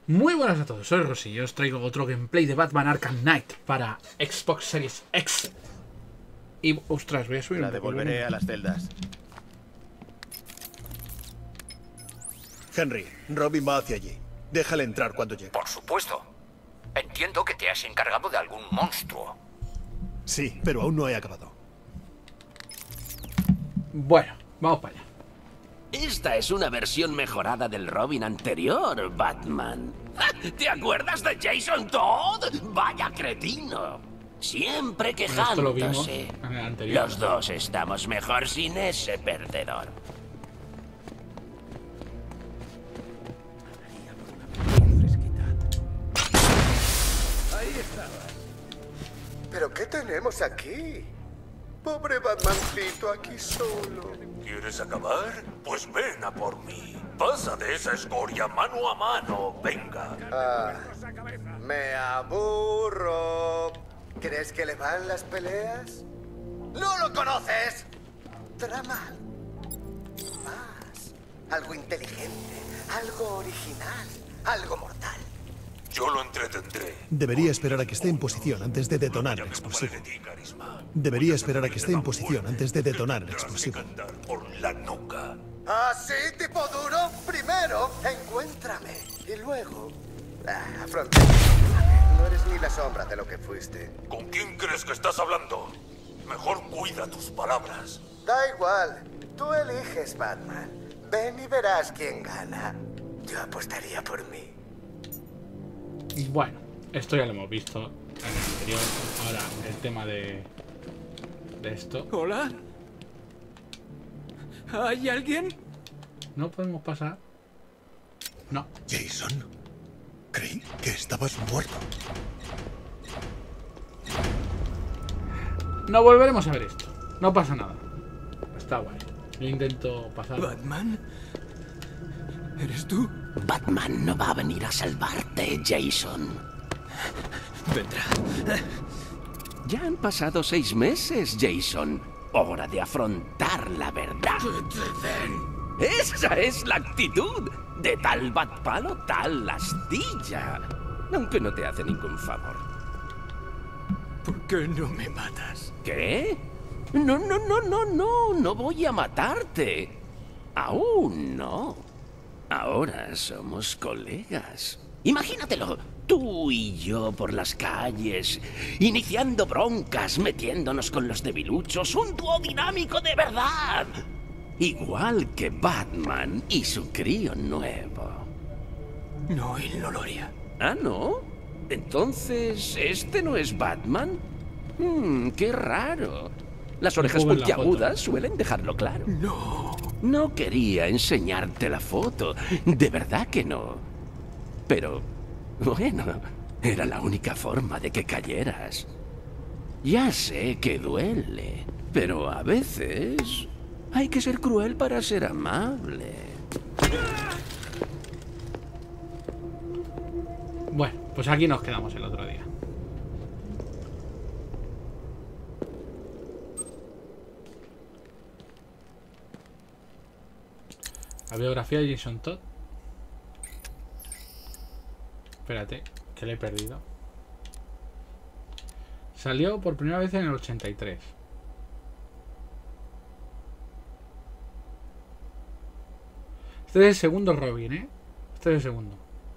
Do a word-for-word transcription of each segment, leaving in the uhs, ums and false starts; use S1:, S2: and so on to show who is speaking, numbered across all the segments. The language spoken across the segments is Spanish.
S1: Muy buenas a todos, soy Rosy y os traigo otro gameplay de Batman Arkham Knight para Xbox Series X. Y, ostras, voy a subir
S2: La
S1: un poco el
S2: devolveré
S1: volumen.
S2: a las celdas.
S3: Henry, Robin va hacia allí. Déjale entrar cuando llegue.
S4: Por supuesto. Entiendo que te has encargado de algún monstruo.
S3: Sí, pero aún no he acabado.
S1: Bueno, vamos para allá.
S5: Esta es una versión mejorada del Robin anterior, Batman. ¿Te acuerdas de Jason Todd? ¡Vaya cretino! Siempre
S1: Bueno, esto lo vimos
S5: quejándose.
S1: en el anterior.
S5: Los dos estamos mejor sin ese perdedor.
S6: ¿Pero qué tenemos aquí? Pobre Batmancito aquí solo.
S7: ¿Quieres acabar? Pues ven a por mí. Pasa de esa escoria mano a mano. Venga.
S6: Ah, me aburro. ¿Crees que le van las peleas? ¡No lo conoces! Trama. Más. Algo inteligente, algo original, algo mortal.
S7: Yo lo entretendré.
S3: Debería esperar a que esté en posición antes de detonar el
S7: Ya me
S3: explosivo.
S7: ocuparé de ti, carisma.
S3: Debería esperar a que esté en posición antes de detonar el
S7: Tendrás que
S3: explosivo.
S7: cantar por la nuca.
S6: ¿Así, tipo duro? Primero, encuéntrame. Y luego, ah, afronta. No eres ni la sombra de lo que fuiste.
S7: ¿Con quién crees que estás hablando? Mejor cuida tus palabras.
S6: Da igual. Tú eliges, Batman. Ven y verás quién gana. Yo apostaría por mí.
S1: Bueno, esto ya lo hemos visto en el anterior. Ahora, el tema de... De esto.
S8: ¿Hola? ¿Hay alguien?
S1: No podemos pasar. No.
S3: Jason, creí que estabas muerto.
S1: No volveremos a ver esto. No pasa nada. Está guay. Yo intento pasar.
S8: ¿Batman? ¿Eres tú?
S5: Batman no va a venir a salvarte, Jason.
S8: Vendrá.
S5: Ya han pasado seis meses, Jason. Hora de afrontar la verdad. Esa es la actitud. De tal batpalo, tal astilla. Aunque no te hace ningún favor.
S8: ¿Por qué no me matas?
S5: ¿Qué? No, no, no, no, no. No voy a matarte. Aún no. Ahora somos colegas. Imagínatelo. Tú y yo por las calles, iniciando broncas, metiéndonos con los debiluchos. Un dúo dinámico de verdad. Igual que Batman y su crío nuevo.
S8: No, él no lo haría.
S5: ¿Ah, no? Entonces, ¿este no es Batman? Hmm, qué raro. Las orejas
S1: pongo en la
S5: puntiagudas suelen dejarlo claro.
S8: No.
S5: No quería enseñarte la foto. De verdad que no. Pero, bueno, era la única forma de que cayeras. Ya sé que duele, pero a veces hay que ser cruel para ser amable.
S1: Bueno, pues aquí nos quedamos el otro día. La biografía de Jason Todd. Espérate, que le he perdido. Salió por primera vez en el ochenta y tres. Este es el segundo Robin, ¿eh? Este es el segundo.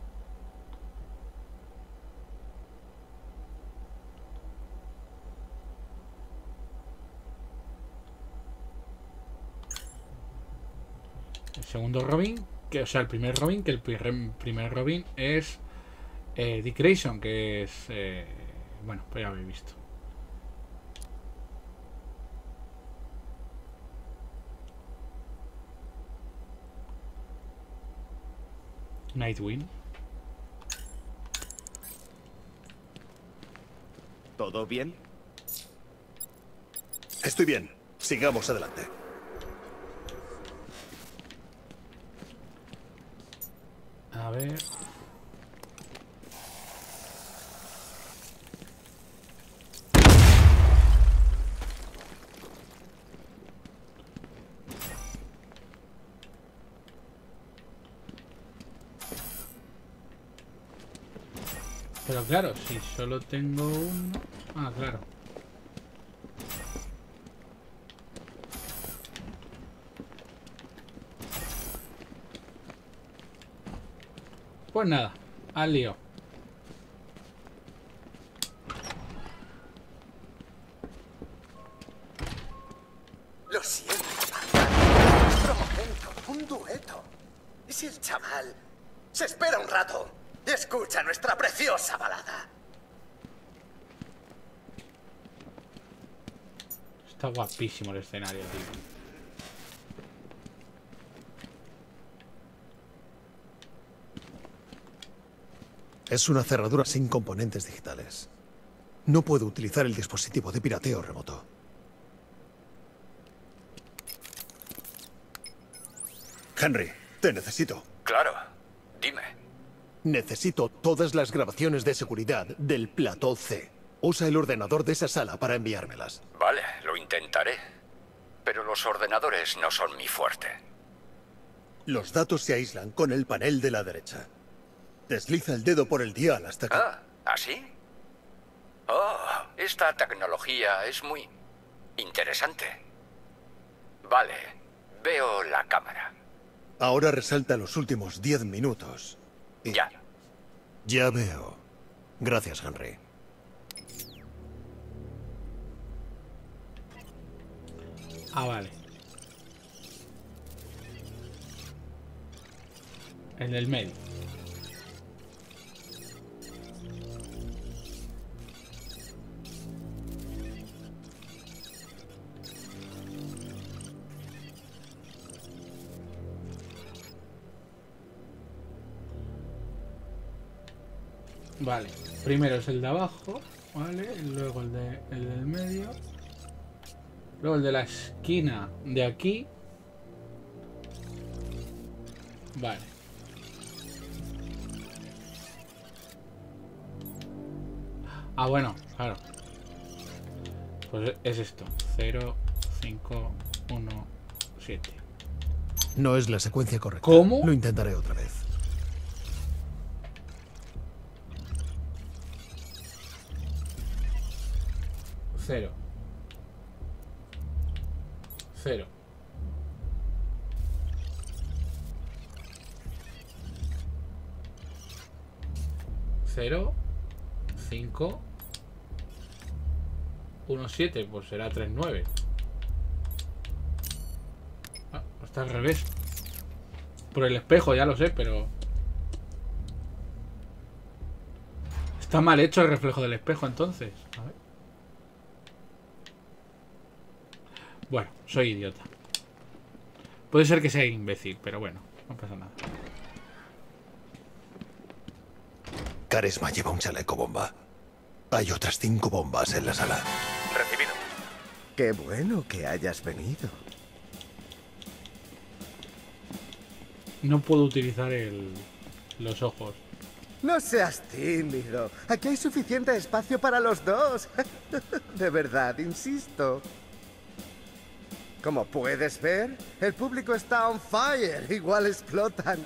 S1: El segundo Robin, que, o sea, el primer Robin, que el primer, primer Robin es eh, Dick Grayson, que es... Eh, bueno, pues ya habéis visto. Nightwing.
S2: ¿Todo bien?
S3: Estoy bien. Sigamos adelante.
S1: A ver... Pero claro, si solo tengo uno... Ah, claro. Pues nada, al lío.
S6: Lo siento, Batman. Nuestro momento, un dueto. ¿Y si el chaval se espera un rato y escucha nuestra preciosa balada?
S1: Está guapísimo el escenario, tío.
S3: Es una cerradura sin componentes digitales. No puedo utilizar el dispositivo de pirateo remoto. Henry, te necesito.
S4: Claro. Dime.
S3: Necesito todas las grabaciones de seguridad del plató C. Usa el ordenador de esa sala para enviármelas.
S4: Vale, lo intentaré. Pero los ordenadores no son mi fuerte.
S3: Los datos se aíslan con el panel de la derecha. Desliza el dedo por el dial hasta que...
S4: Ah, ¿así? Oh, esta tecnología es muy interesante. Vale, veo la cámara.
S3: Ahora resalta los últimos diez minutos. Y...
S4: Ya.
S3: Ya veo. Gracias, Henry.
S1: Ah, vale. El del medio. Vale, primero es el de abajo, vale, luego el, de, el del medio, luego el de la esquina de aquí, vale. Ah, bueno, claro. Pues es esto, cero, cinco, uno, siete.
S3: No es la secuencia correcta.
S1: ¿Cómo?
S3: Lo intentaré otra vez.
S1: Cero. Cero. Cero. Cinco. Uno, siete. Pues será tres, nueve. Ah, está al revés. Por el espejo, ya lo sé, pero... Está mal hecho el reflejo del espejo, entonces. A ver. Bueno, soy idiota. Puede ser que sea imbécil, pero bueno, no pasa nada.
S3: Caresma lleva un chaleco bomba. Hay otras cinco bombas en la sala.
S4: Recibido.
S6: Qué bueno que hayas venido.
S1: No puedo utilizar el, los ojos.
S6: No seas tímido. Aquí hay suficiente espacio para los dos. De verdad, insisto. Como puedes ver, el público está on fire. Igual explotan.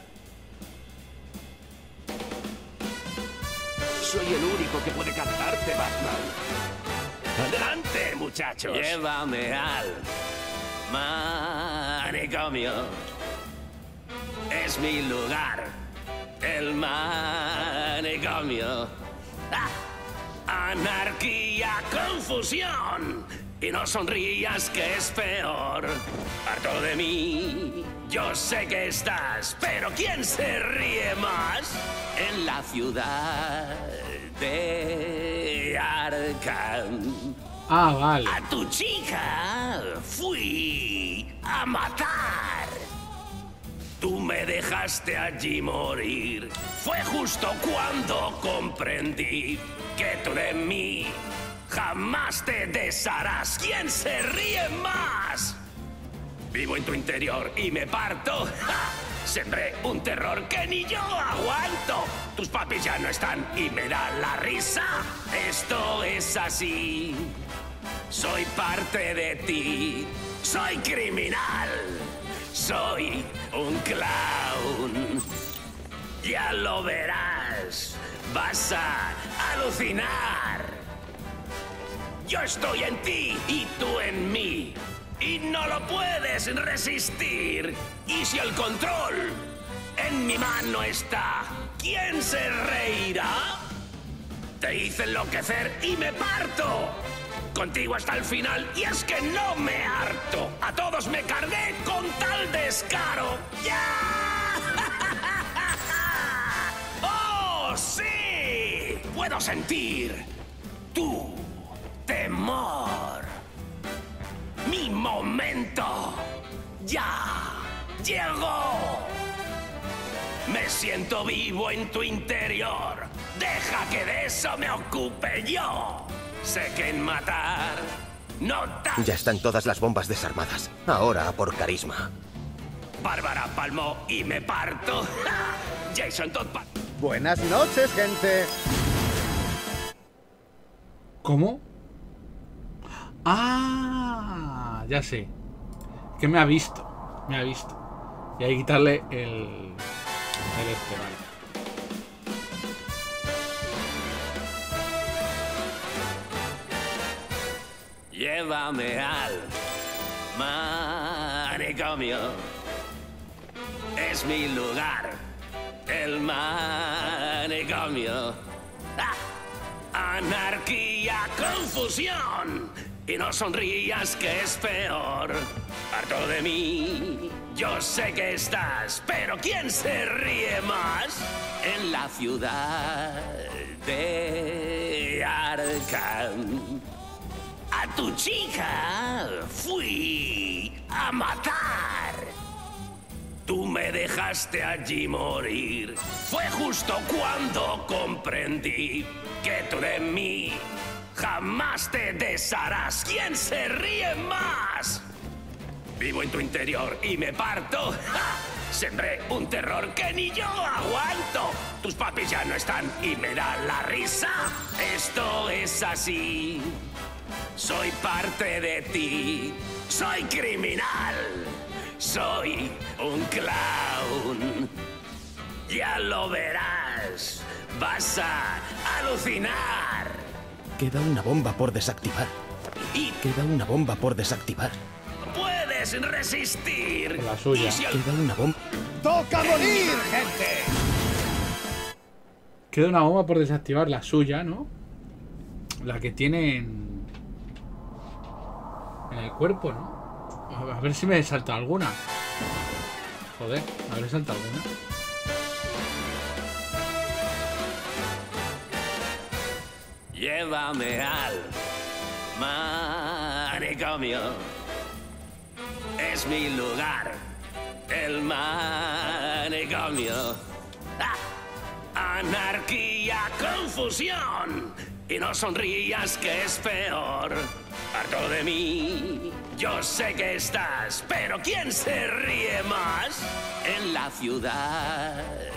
S5: Soy el único que puede cantarte, Batman. Adelante, muchachos. Llévame al manicomio. Es mi lugar. El manicomio. ¡Ah! Anarquía, confusión. Y no sonrías, que es peor. Harto de mí, yo sé que estás, pero ¿quién se ríe más? En la ciudad de Arkham.
S1: Ah, vale.
S5: A tu chica fui a matar. Tú me dejaste allí morir. Fue justo cuando comprendí que tú de mí jamás te desharás. ¿Quién se ríe más? Vivo en tu interior y me parto. ¡Ja! Sembré un terror que ni yo aguanto. Tus papis ya no están y me da la risa. Esto es así. Soy parte de ti. Soy criminal. Soy un clown. Ya lo verás. Vas a alucinar. Yo estoy en ti y tú en mí. Y no lo puedes resistir. Y si el control en mi mano está, ¿quién se reirá? Te hice enloquecer y me parto. Contigo hasta el final y es que no me harto. A todos me cargué con tal descaro. ¡Ya! ¡Oh, sí! Puedo sentir tu temor. Mi momento ya llegó. Me siento vivo en tu interior. Deja que de eso me ocupe yo. Sé que en matar no ta...
S2: Ya están todas las bombas desarmadas. Ahora a por carisma.
S5: Bárbara palmó y me parto. Jason Todd.
S6: Buenas noches, gente.
S1: ¿Cómo? Ah, ya sé. Que me ha visto. Me ha visto. Y hay que quitarle el... el este, vale.
S5: Llévame al manicomio. Es mi lugar, el manicomio. ¡Ah! Anarquía, confusión. Y no sonrías que es peor. Harto de mí, yo sé que estás. Pero ¿quién se ríe más? En la ciudad de Arkham. A tu chica fui a matar. Tú me dejaste allí morir. Fue justo cuando comprendí que tú de mí jamás te desharás. ¿Quién se ríe más? Vivo en tu interior y me parto. ¡Ja! Sembré un terror que ni yo aguanto. Tus papis ya no están y me da la risa. Esto es así. Soy parte de ti, soy criminal, soy un clown. Ya lo verás, vas a alucinar.
S2: Queda una bomba por desactivar.
S5: Y
S2: Queda una bomba por desactivar.
S5: puedes resistir.
S1: La suya.
S5: Y si el-
S2: Queda una bomba.
S6: ¡Toca morir, gente!
S1: Queda una bomba por desactivar, la suya, ¿no? La que tiene en... en el cuerpo, ¿no? A ver si me salta alguna. Joder, a ver si salta alguna.
S5: Llévame al manicomio. Es mi lugar, el manicomio. ¡Ah! Anarquía, confusión. Y no sonrías que es peor. Harto de mí, yo sé que estás. Pero ¿quién se ríe más? En la ciudad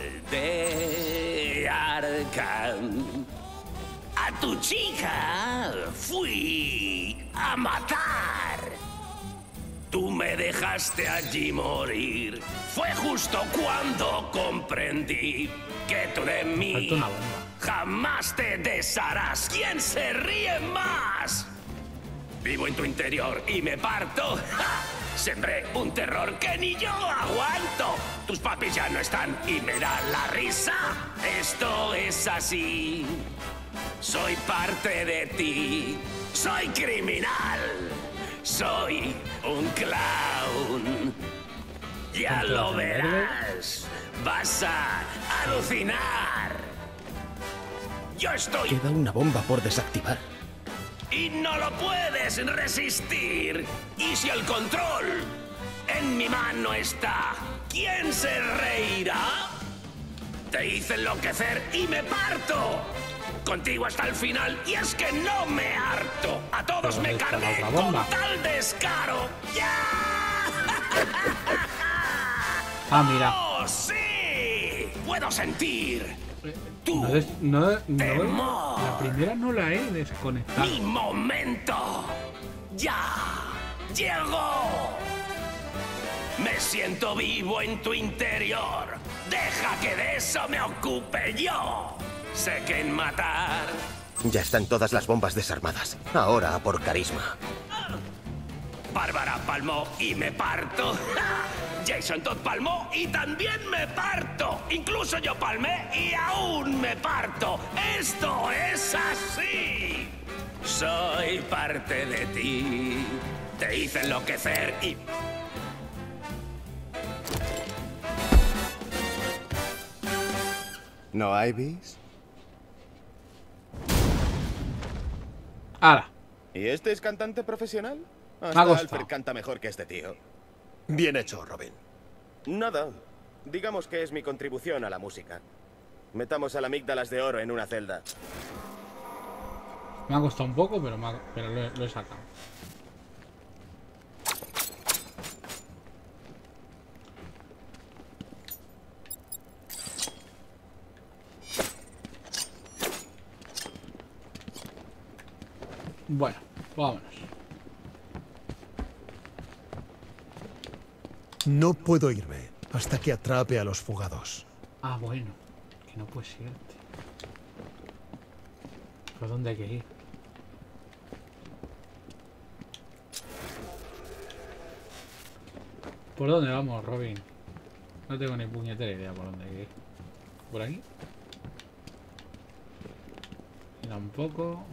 S5: de Arkham. A tu chica fui a matar. Tú me dejaste allí morir. Fue justo cuando comprendí que tú de mí
S1: Falta una bomba.
S5: jamás te desharás. ¿Quién se ríe más? Vivo en tu interior y me parto. ¡Ja! Sembré un terror que ni yo aguanto. Tus papis ya no están y me da la risa. Esto es así. Soy parte de ti. Soy criminal. Soy un clown. Ya
S1: ¿Cuánto
S5: lo
S1: vas a verde?
S5: verás. Vas a alucinar. Yo estoy
S2: Queda una bomba por desactivar.
S5: y no lo puedes resistir. Y si el control en mi mano está, ¿quién se reirá? Te hice enloquecer y me parto. Contigo hasta el final y es que no me harto. A todos
S1: ¿Pero
S5: me
S1: dónde está la
S5: cargué
S1: otra
S5: con
S1: bomba?
S5: tal descaro. ¡Ya!
S1: Ah, mira.
S5: ¡Oh, sí! Puedo sentir tu
S1: No, des- no, no-
S5: temor.
S1: la primera no la he desconectado.
S5: Mi momento ya llegó. Me siento vivo en tu interior. Deja que de eso me ocupe yo. Sé que en matar...
S2: Ya están todas las bombas desarmadas. Ahora a por carisma.
S5: Bárbara palmó y me parto. Jason Todd palmó y también me parto. Incluso yo palmé y aún me parto. Esto es así. Soy parte de ti. Te hice enloquecer y...
S6: ¿No hay bis?
S1: ¡Hala!
S6: ¿Y este es cantante profesional?
S1: Me ha
S6: Hasta
S1: gustado.
S6: Alfred canta mejor que este tío.
S3: Bien hecho, Robin.
S6: Nada. Digamos que es mi contribución a la música. Metamos a las amígdalas de oro en una celda.
S1: Me ha costado un poco, pero, me ha- pero lo, he, lo he sacado. Bueno, vámonos.
S3: No puedo irme hasta que atrape a los fugados.
S1: Ah, bueno. Que no puedes irte. ¿Por dónde hay que ir? ¿Por dónde vamos, Robin? No tengo ni puñetera idea por dónde hay que ir. ¿Por aquí? Y tampoco.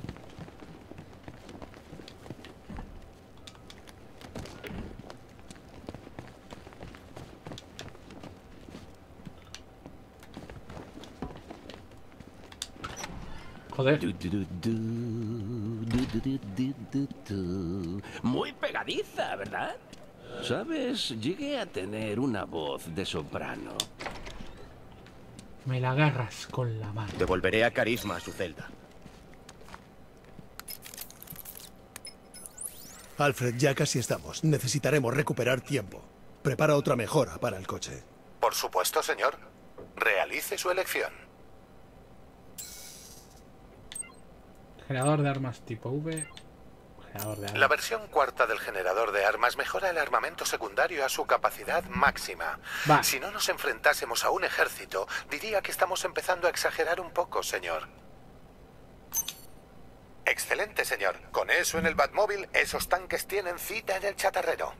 S1: Joder.
S5: Du, du, du, du, du, du, du, du, du, du. Muy pegadiza, ¿verdad? ¿Sabes? Llegué a tener una voz de soprano.
S1: Me la agarras con la mano.
S2: Devolveré a carisma a su celda.
S3: Alfred, ya casi estamos. Necesitaremos recuperar tiempo. Prepara otra mejora para el coche.
S9: Por supuesto, señor. Realice su elección.
S1: Generador de armas tipo V. Generador de armas.
S9: La versión cuarta del generador de armas mejora el armamento secundario a su capacidad máxima.
S1: Vale.
S9: Si no nos enfrentásemos a un ejército, diría que estamos empezando a exagerar un poco, señor. Excelente, señor. Con eso en el Batmóvil, esos tanques tienen cita en el chatarrero.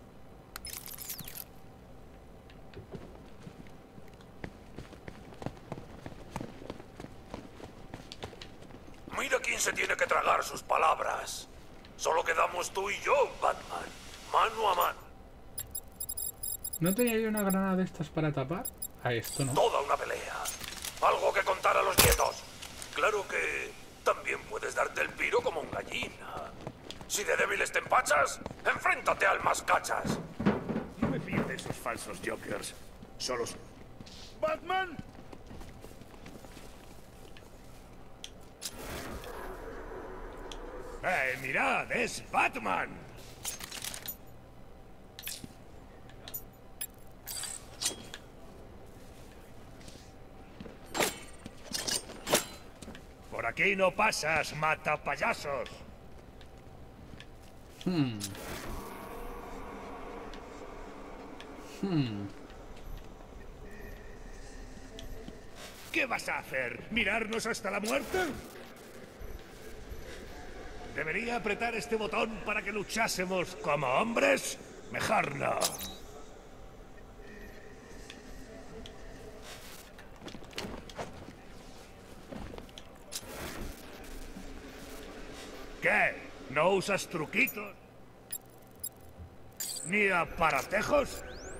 S7: Mira quién se tiene que tragar sus palabras. Solo quedamos tú y yo, Batman. Mano a mano.
S1: ¿No tenía yo una granada de estas para tapar? Ah, esto no.
S7: Toda una pelea. Algo que contar a los nietos. Claro que también puedes darte el piro como un gallina. Si de débiles te empachas, enfréntate al mascachas.
S10: No me fíes de esos falsos jokers. Solos. ¡Batman! ¡Eh, mirad! ¡Es Batman! Por aquí no pasas, mata payasos.
S1: Hmm. Hmm.
S10: ¿Qué vas a hacer? ¿Mirarnos hasta la muerte? ¿Debería apretar este botón para que luchásemos como hombres? Mejor no. ¿Qué? ¿No usas truquitos? ¿Ni aparatejos?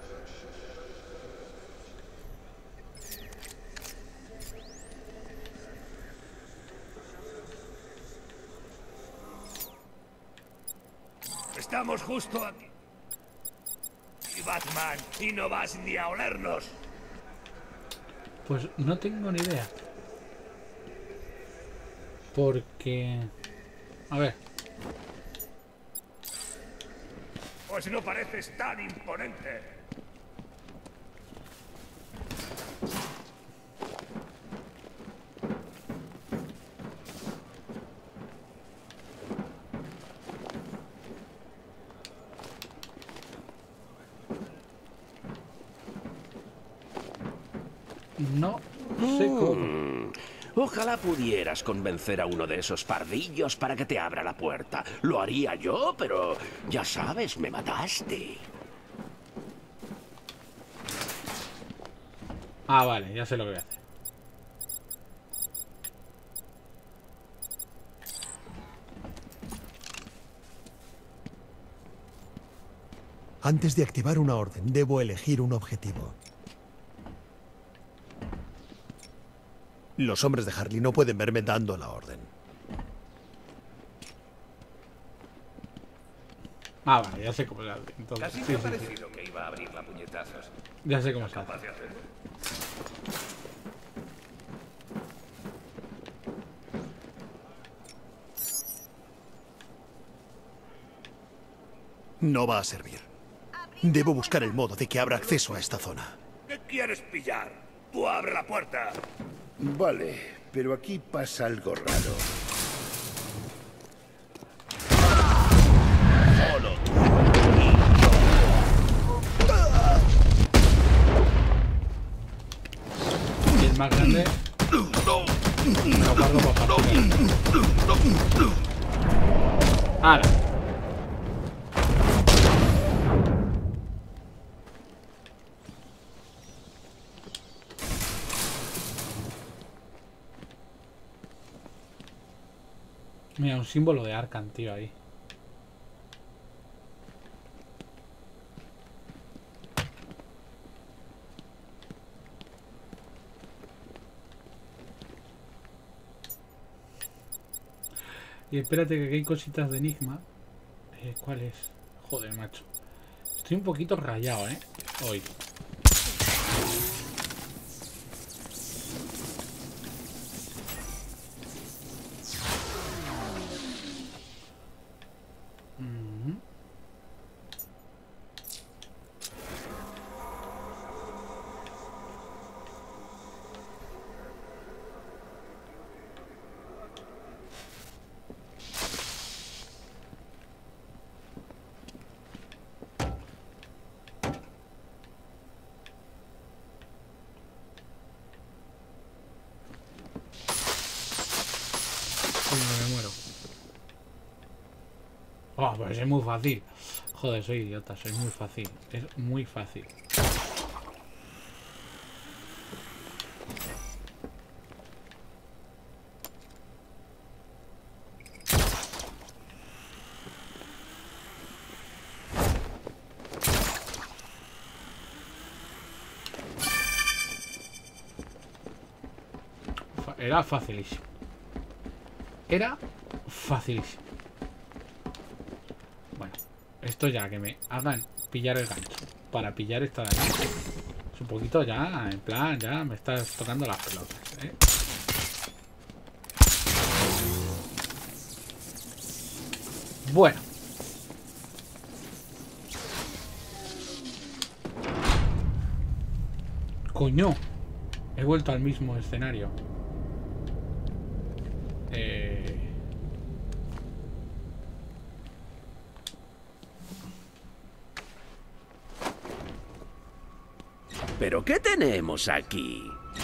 S10: Estamos justo aquí. Y Batman, y no vas ni a olernos.
S1: Pues no tengo ni idea. Porque... A ver.
S10: Pues no pareces tan imponente.
S1: No sé cómo.
S5: Mm, ojalá pudieras convencer a uno de esos pardillos para que te abra la puerta. Lo haría yo, pero ya sabes, me mataste.
S1: Ah, vale, ya sé lo que voy a hacer.
S3: Antes de activar una orden, debo elegir un objetivo. Los hombres de Harley no pueden verme dando la orden.
S1: Ah, vale, ya sé cómo se hace. Entonces,
S7: Casi
S1: sí,
S7: me ha
S1: sí, sí.
S7: parecido que iba a abrir la puñetazos.
S1: Ya sé cómo se hace.
S7: Capaz de hacer.
S3: No va a servir. Debo buscar el modo de que abra acceso a esta zona.
S10: ¿Qué quieres pillar? Tú abre la puerta.
S11: Vale, pero aquí pasa algo raro.
S10: Solo
S1: Y el más grande. Lo guardo para partir. Ahora. Mira, un símbolo de Arkham, tío, ahí. Y espérate que aquí hay cositas de Enigma. Eh, ¿Cuál es? Joder, macho. Estoy un poquito rayado, ¿eh? Hoy. Mm. Me muero. Oh, pues es muy fácil. Joder, soy idiota, soy muy fácil. Es muy fácil. Fa- Era facilísimo. Era facilísimo. Bueno, esto ya que me hagan pillar el gancho para pillar esta de aquí. Es un poquito ya, en plan, ya me estás tocando las pelotas, ¿eh? Bueno. Coño. He vuelto al mismo escenario. Eh...
S5: ¿Pero qué tenemos aquí?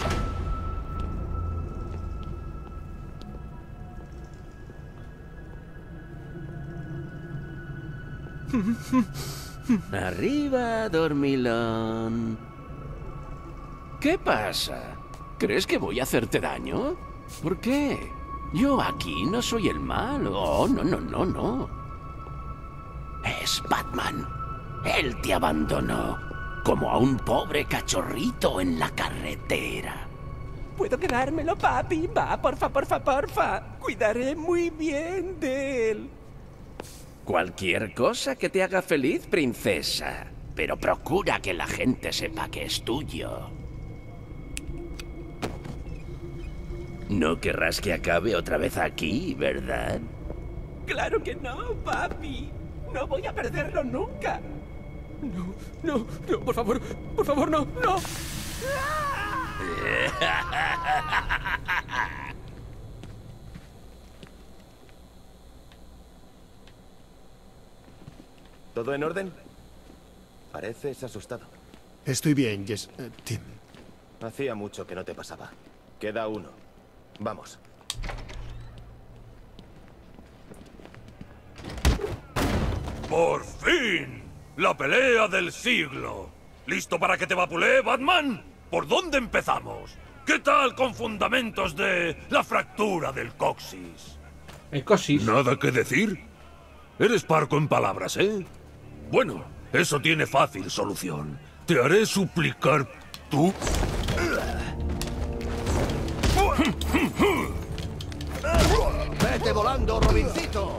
S5: Arriba, dormilón. ¿Qué pasa? ¿Crees que voy a hacerte daño? ¿Por qué? Yo aquí no soy el malo. Oh, no, no, no, no. Es Batman. Él te abandonó. Como a un pobre cachorrito en la carretera.
S12: ¿Puedo quedármelo, papi? Va, porfa, porfa, porfa. Cuidaré muy bien de él.
S5: Cualquier cosa que te haga feliz, princesa. Pero procura que la gente sepa que es tuyo. No querrás que acabe otra vez aquí, ¿verdad?
S12: Claro que no, papi. No voy a perderlo nunca. No, no, no, por favor, por favor, no, no.
S13: ¿Todo en orden? Pareces asustado.
S3: Estoy bien, Jess. eh, Tim.
S2: Hacía mucho que no te pasaba. Queda uno. Vamos.
S7: ¡Por fin! ¡La pelea del siglo! ¿Listo para que te vapulee, Batman? ¿Por dónde empezamos? ¿Qué tal con fundamentos de la fractura del coxis?
S1: El coxis.
S7: ¿Nada que decir? Eres parco en palabras, ¿eh? Bueno, eso tiene fácil solución. Te haré suplicar tú.
S3: ¡Vete volando, Robincito!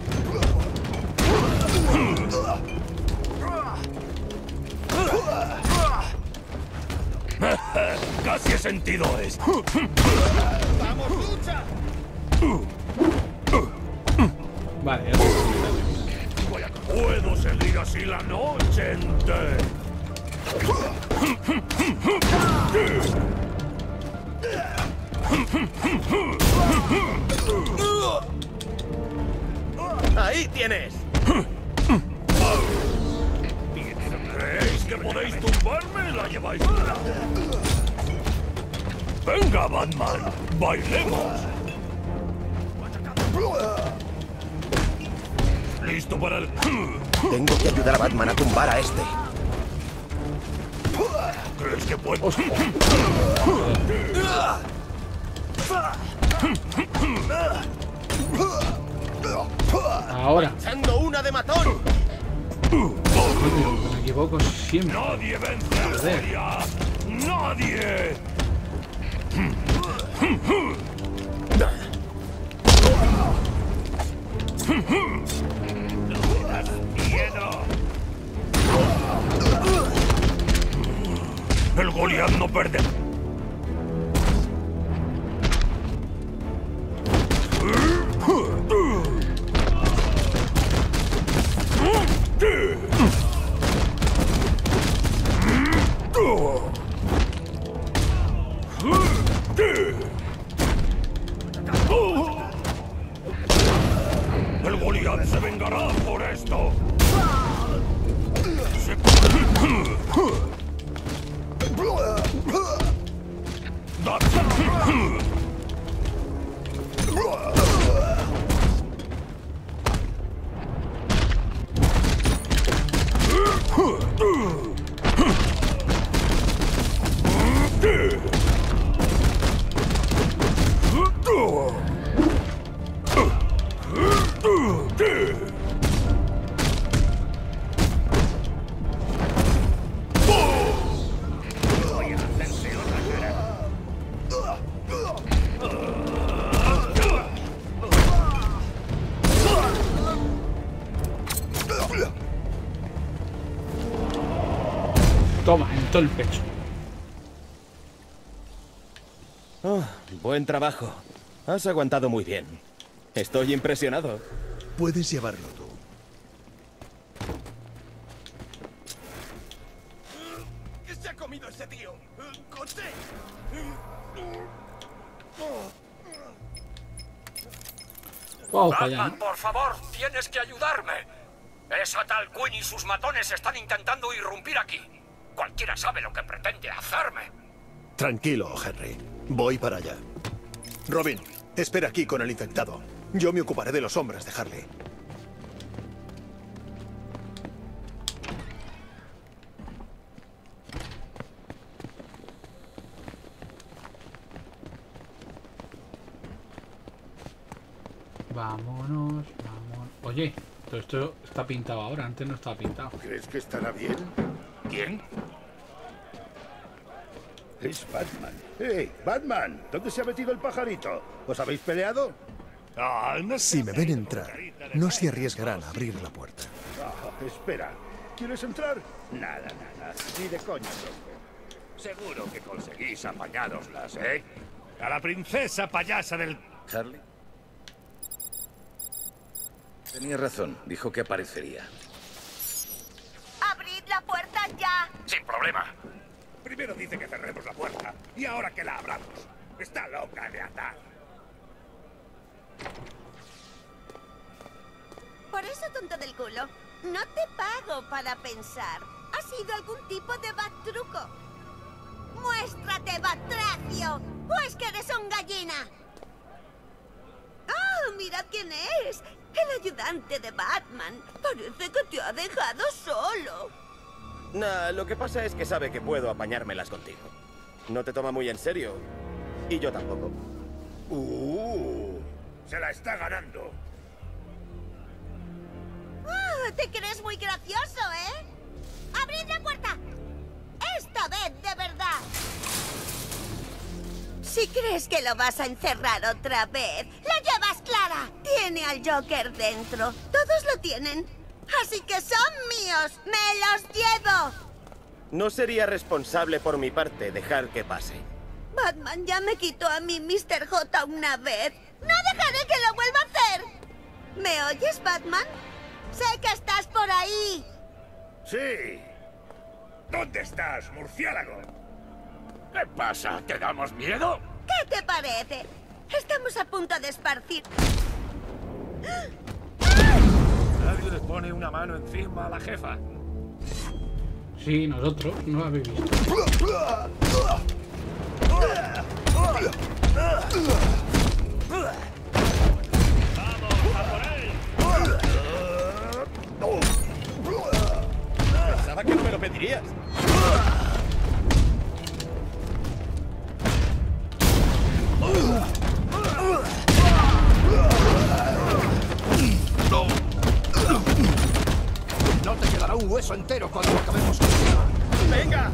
S7: Casi he sentido esto.
S3: ¡Vamos, lucha!
S1: Vale,
S7: Puedo seguir así la noche entera.
S2: ¡Ahí tienes!
S7: ¿Creéis que podéis tumbarme? La lleváis. Venga, Batman, bailemos. ¿Listo para el...?
S2: Tengo que ayudar a Batman a tumbar a este.
S7: ¿Crees que puedo...?
S1: Ahora.
S2: ¡Echando una de matón!
S1: Me equivoco siempre.
S7: ¡Nadie vence a Goliath! ¡Nadie! ¡No me das miedo! El Goliath no pierde. El Goliath se vengará por esto. Se...
S1: Toma, en todo el pecho.
S2: Oh, buen trabajo. Has aguantado muy bien. Estoy impresionado.
S3: Puedes llevarlo tú.
S2: ¿Qué se ha comido ese tío? ¡Coche!
S1: Wow,
S4: Batman, por favor, tienes que ayudarme. Esa tal Queen y sus matones están intentando irrumpir aquí. Cualquiera sabe lo que pretende hacerme.
S3: Tranquilo, Henry. Voy para allá. Robin, espera aquí con el infectado. Yo me ocuparé de los hombres de Harley.
S1: Vámonos, vámonos. Oye, todo esto está pintado ahora, antes no estaba pintado.
S11: ¿Crees que estará bien?
S7: ¿Quién?
S11: Es Batman. ¡Hey, Batman! ¿Dónde se ha metido el pajarito? ¿Os habéis peleado?
S7: Ah, no sé.
S3: Si me ven entrar, no se arriesgarán a abrir la puerta.
S11: Ah, espera. ¿Quieres entrar? Nada, nada. Ni de coña, tronco.
S7: Seguro que conseguís apañároslas, ¿eh? A la princesa payasa del...
S13: ¿Harley? Tenía razón, dijo que aparecería.
S14: ¡Abrid la puerta ya!
S4: Sin problema.
S7: Primero dice que cerremos la puerta, y ahora que la abramos. Está loca de atar.
S14: Por eso, tonto del culo, no te pago para pensar. ¿Ha sido algún tipo de bat truco? ¡Muéstrate, Batracio! ¿O es que eres un gallina? ¡Oh, mirad quién es! El ayudante de Batman. Parece que te ha dejado solo.
S2: Nah, lo que pasa es que sabe que puedo apañármelas contigo. No te toma muy en serio. Y yo tampoco.
S11: Uh, se la está ganando.
S14: Oh, te crees muy gracioso, ¿eh? ¡Abrid la puerta! Esta vez de verdad. Si crees que lo vas a encerrar otra vez, ¡la llevas clara! Tiene al Joker dentro. Todos lo tienen. Así que son míos. ¡Me los llevo!
S2: No sería responsable por mi parte dejar que pase.
S14: Batman ya me quitó a mí mister J una vez. ¡No dejaré que lo vuelva a hacer! ¿Me oyes, Batman? Sé que estás por ahí.
S11: Sí. ¿Dónde estás, murciélago?
S4: ¿Qué pasa? ¿Te damos miedo?
S14: ¿Qué te parece? Estamos a punto de esparcir...
S10: Nadie le pone una mano encima a la jefa.
S1: Sí, nosotros no lo habéis visto.
S2: Pensaba que no me lo pedirías.
S8: No te quedará un hueso entero cuando acabemos con esto.
S2: ¡Venga!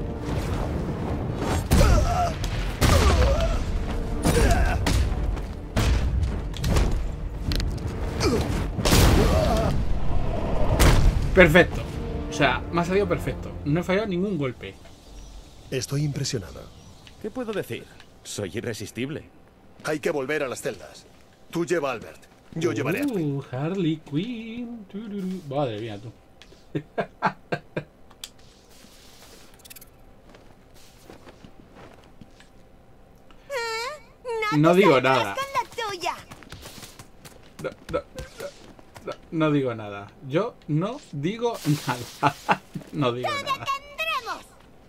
S1: Perfecto. O sea, me ha salido perfecto. No he fallado ningún golpe.
S3: Estoy impresionado.
S2: ¿Qué puedo decir? Soy irresistible.
S3: Hay que volver a las celdas. Tú lleva a Albert. Yo llevaré a Twin.
S1: Uh, Harley Quinn. Tururú. Madre mía, tú.
S14: No,
S1: No
S14: te
S1: digo
S14: salgas
S1: nada.
S14: con la tuya.
S1: No, no, no, no, no digo nada. Yo no digo nada. No digo
S14: ¡Te
S1: nada.
S14: detendremos!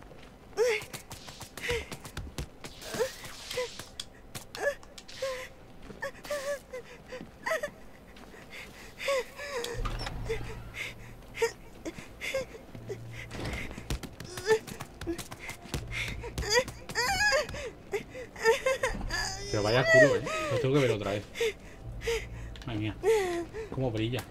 S1: Pero vaya culo, eh. Lo tengo que ver otra vez. Madre mía. Cómo brilla.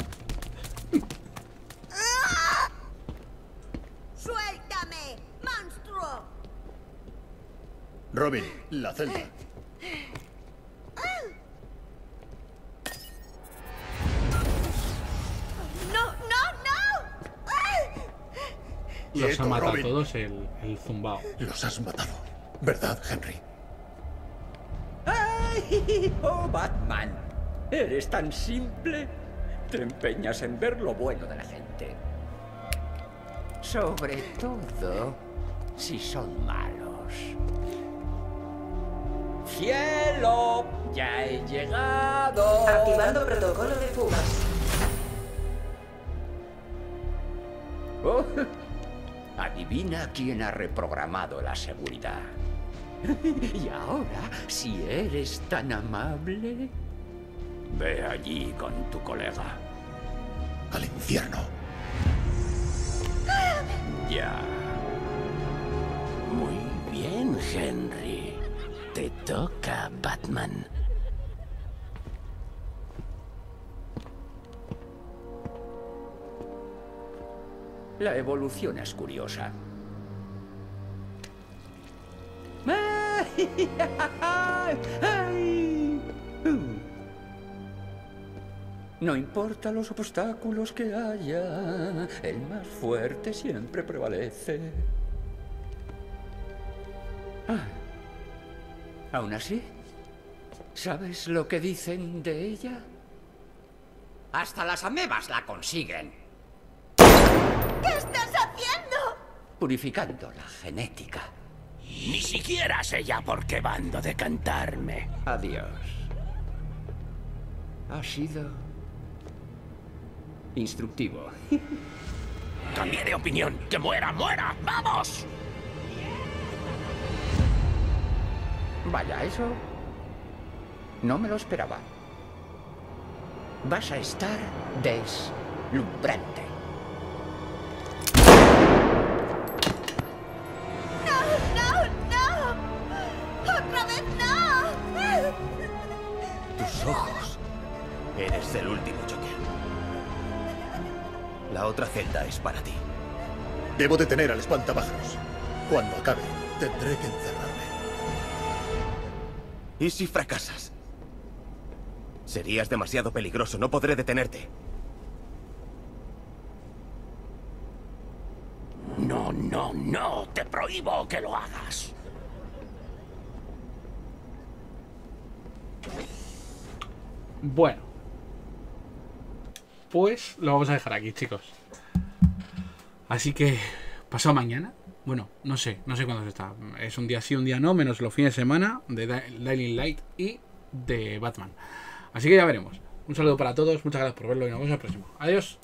S14: ¡Suéltame, monstruo!
S3: Robin, la celda.
S14: ¡No, no, no!
S1: Los ha
S3: Quieto,
S1: matado a
S3: Robin.
S1: todos el, el zumbao.
S3: Los has matado. ¿Verdad, Henry?
S12: ¡Ay! ¡Oh, Batman! Eres tan simple. Te empeñas en ver lo bueno de la gente. Sobre todo si son malos. ¡Cielo! ¡Ya he llegado!
S15: Activando protocolo de fugas.
S12: Oh, adivina quién ha reprogramado la seguridad. Y ahora, si eres tan amable, ve allí con tu colega.
S3: Al infierno.
S12: Ya. Muy bien, Henry. Te toca, Batman. La evolución es curiosa. No importa los obstáculos que haya, el más fuerte siempre prevalece. Ah. Aún así, ¿sabes lo que dicen de ella?
S5: Hasta las amebas la consiguen.
S14: ¿Qué estás haciendo?
S12: Purificando la genética.
S5: Ni siquiera sé ya por qué bando de cantarme.
S12: Adiós. Ha sido instructivo.
S5: Cambié de opinión. ¡Que muera, muera! ¡Vamos!
S16: Vaya, eso no me lo esperaba. Vas a estar deslumbrante.
S14: ¡No, no, no! ¡Otra vez no!
S2: Tus ojos. Eres el último Joker. La otra celda es para ti.
S3: Debo detener al espantapájaros. Cuando acabe, tendré que encerrarme.
S2: ¿Y si fracasas? Serías demasiado peligroso, no podré detenerte.
S5: No, no, no, te prohíbo que lo hagas.
S1: Bueno. Pues lo vamos a dejar aquí, chicos. Así que, pasado mañana. Bueno, no sé, no sé cuándo se está. Es un día sí, un día no, menos los fines de semana de Dying Light y de Batman. Así que ya veremos. Un saludo para todos, muchas gracias por verlo y nos vemos en el próximo. Adiós.